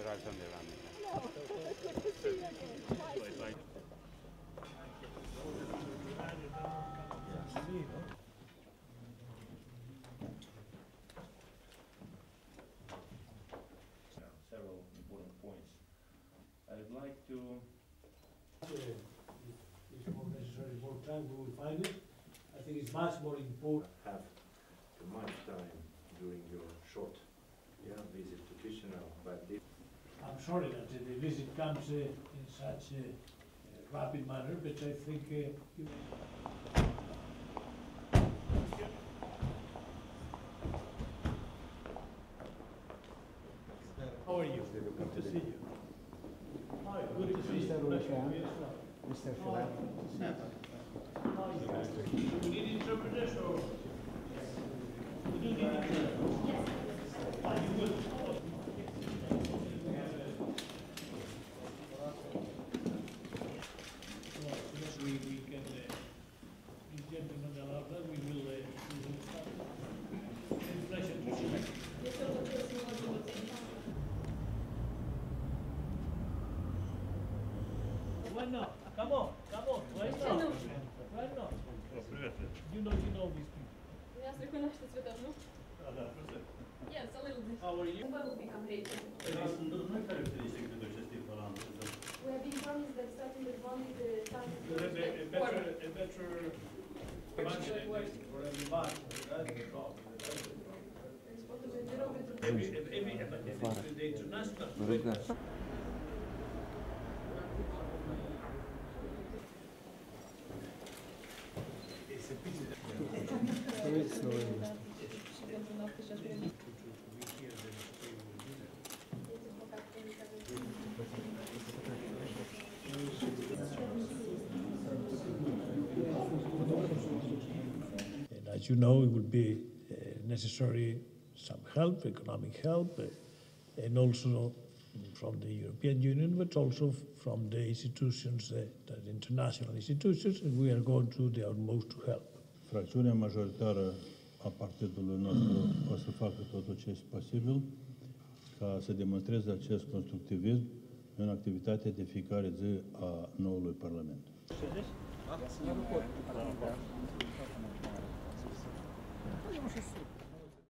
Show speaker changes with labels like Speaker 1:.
Speaker 1: ragione la mia.
Speaker 2: Several important points. I'd like to.
Speaker 3: If more necessary, more time, we will find it. I think it's much more important.
Speaker 4: Have too much time during your short visit to Chisinau, but this
Speaker 3: I'm sorry that the visit comes in such a rapid manner, but I think you. How are you? Good to see you. Hi, good to see you.
Speaker 5: Mr Solana.
Speaker 3: You need interpreters or? You do need interpreters? Yes. You will. We can, these gentlemen allow that, we will start. It's a pleasure to see you. Why not? Come on, why not? Why not? You know these people.
Speaker 6: Yes, recunoașteți pe domnul?
Speaker 2: Da,
Speaker 6: Yes, a little bit.
Speaker 3: How are you?
Speaker 6: Vă will become rich.
Speaker 2: Care sunt noi caracteristic de acestui balans?
Speaker 6: We have been promised that starting with one with the time
Speaker 3: A better budget for every month. That's the problem. The international. And as you know, it would be necessary some help, economic help, and also from the European Union, but also from the institutions, the international institutions, and we are going to do the utmost to help.
Speaker 7: Fracțiunea majoritară a partidului nostru o să facă tot ce este posibil ca să demonstreze acest constructivism în activitatea de fiecare zi a noului Parlament.
Speaker 5: Możesz